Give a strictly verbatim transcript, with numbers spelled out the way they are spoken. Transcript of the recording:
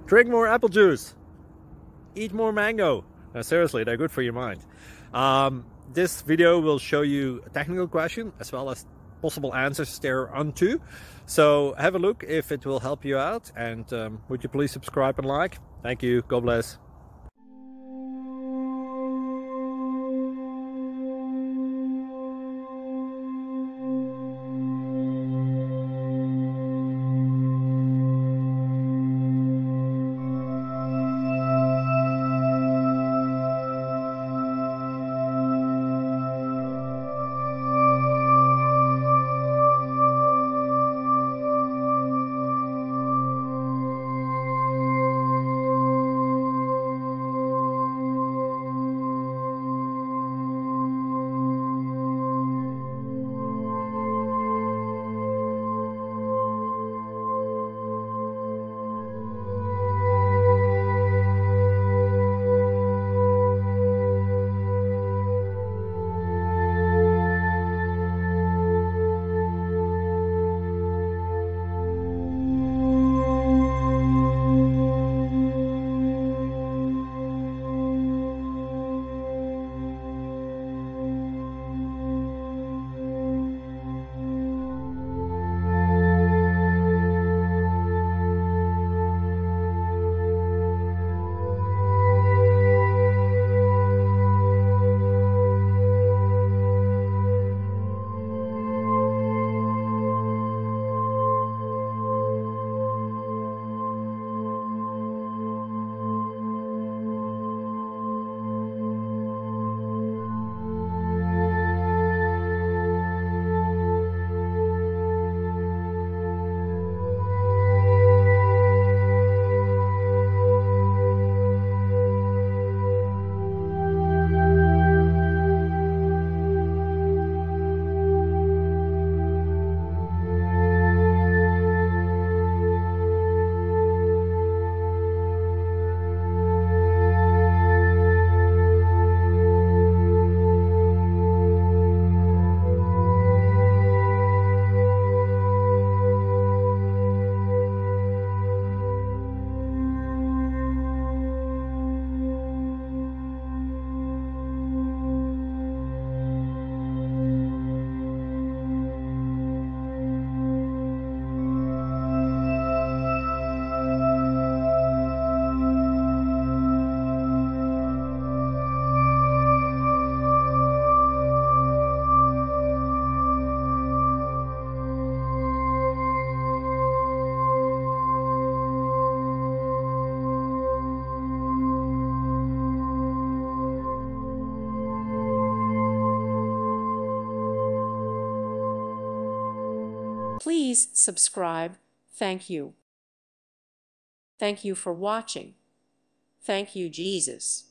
Drink more apple juice. Eat more mango. No, seriously, they're good for your mind. Um, this video will show you a technical question as well as possible answers thereunto. So have a look if it will help you out, and um, would you please subscribe and like? Thank you. God bless. Please subscribe. Thank you. Thank you for watching. Thank you, Jesus.